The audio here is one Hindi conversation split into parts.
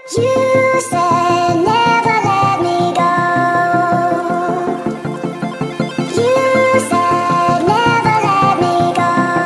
You said never let me go. You said never let me go.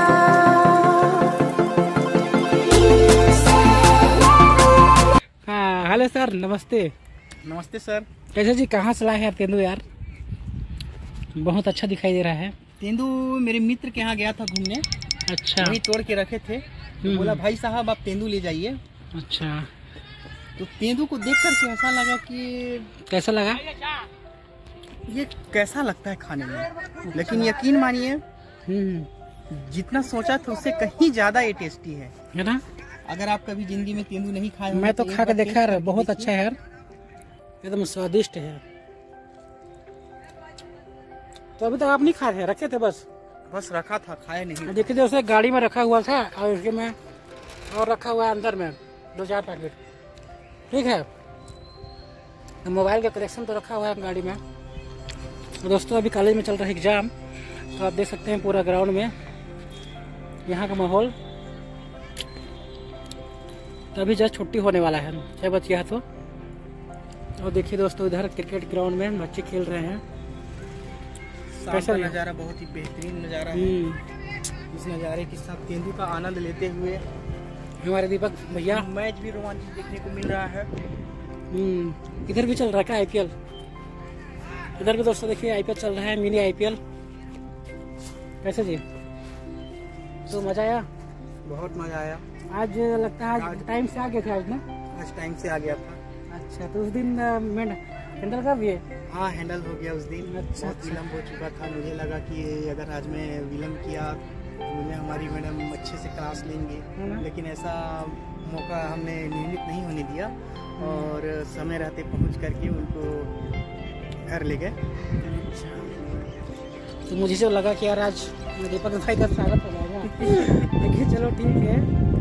You said never. हाँ हेलो सर, नमस्ते। नमस्ते सर। कैसे जी, कहाँ से लाए हैं तेंदू यार? बहुत अच्छा दिखाई दे रहा है। तेंदू मेरे मित्र के यहाँ गया था घूमने। अच्छा। वहीं तोड़ के रखे थे तो बोला भाई साहब आप तेंदू ले जाइए। अच्छा, तो तेंदू को देख कर ऐसा लगा कि कैसा लगा? ये कैसा लगता है खाने में, लेकिन यकीन मानिए जितना सोचा था उससे कहीं ज्यादा ये टेस्टी है ना? अगर आप कभी जिंदगी में तेंदू नहीं खाए मैं तो खा के देखा यार, बहुत अच्छा है यार, एकदम स्वादिष्ट है। तो अभी तक आप नहीं खाए थे, रखे थे? बस रखा था, खाए नहीं। देखिए उसे गाड़ी में रखा हुआ था और इसके में और रखा हुआ है अंदर में 2-4 पैकेट। ठीक है, तो मोबाइल का कलेक्शन तो रखा हुआ है गाड़ी में। तो दोस्तों अभी कॉलेज में चल रहा है एग्जाम, तो आप देख सकते हैं पूरा ग्राउंड में यहाँ का माहौल। तो अभी जस्ट छुट्टी होने वाला है, 6 बज गया तो। और देखिए दोस्तों इधर क्रिकेट ग्राउंड में बच्चे खेल रहे हैं। कैसा नज़ारा, बहुत ही बेहतरीन नज़ारा है। इस नज़ारे के साथ तेंदू का आनंद लेते हुए हमारे दीपक भैया मैच भी रोमांचित देखने को मिल रहा है। इधर भी चल रहा है क्या आईपीएल? इधर भी दोस्तों देखिए आईपीएल चल रहा है, मिनी आईपीएल। कैसे जी, तो मजा आया? बहुत मजा आया। आज लगता है आज टाइम से आ गए थे आज ना? आज टाइम से आ गया था। अच्छा, तो उस दिन हैंडल कर दिए? हाँ, हैंडल हो गया उस दिन। अच्छा, बहुत विलम्ब हो चुका था। मुझे लगा कि अगर आज मैं विलम्ब किया तो मुझे हमारी मैडम अच्छे से क्लास लेंगे, लेकिन ऐसा मौका हमने निर्मित नहीं होने दिया और समय रहते पहुंच करके उनको घर ले गए। तो मुझे जो लगा कि यार आज दीपक भाई का स्वागत हो जाएगा। देखिए चलो ठीक है।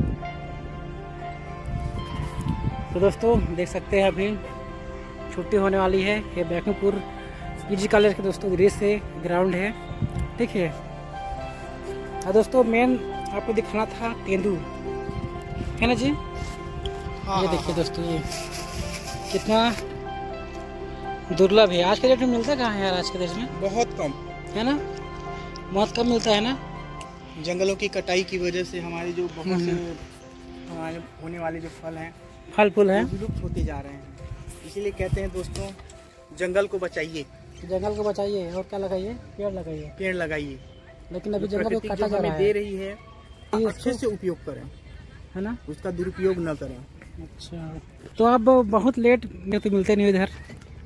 तो दोस्तों देख सकते हैं अभी छुट्टी होने वाली है। ये बैकुंठपुर पीजी कॉलेज के दोस्तों रेस से ग्राउंड है। ठीक है, और दोस्तों मेन आपको दिखाना था तेंदू, है ना जी? ये देखिए दोस्तों, ये कितना दुर्लभ है। आज के डेट में मिलता कहाँ है यार? आज के देश में बहुत कम है ना, बहुत कम मिलता है ना। जंगलों की कटाई की वजह से हमारे जो बहुत से हमारे होने वाले जो फल फूल हैं विलुप्त होते जा रहे हैं। इसीलिए कहते हैं दोस्तों, जंगल को बचाइए। जंगल को बचाइए और क्या लगाइए? पेड़ लगाइए। पेड़ लगाइए। लेकिन अभी जंगल को कटा जा रहा है। दे रही है, अच्छे से उपयोग करें, है ना, उसका दुरुपयोग न करें। अच्छा, तो अब बहुत लेट में तो मिलते नहीं इधर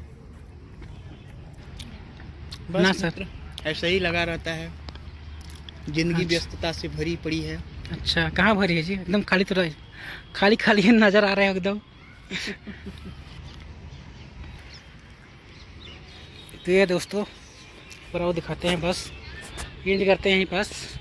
ना सर? ऐसा ही लगा रहता है, जिंदगी व्यस्तता से भरी पड़ी है। अच्छा, कहाँ भरी है जी? एकदम खाली तो खाली खाली नजर आ रहे हैं एकदम। तो ये दोस्तों पर दिखाते हैं, बस एंड करते हैं यहीं पास।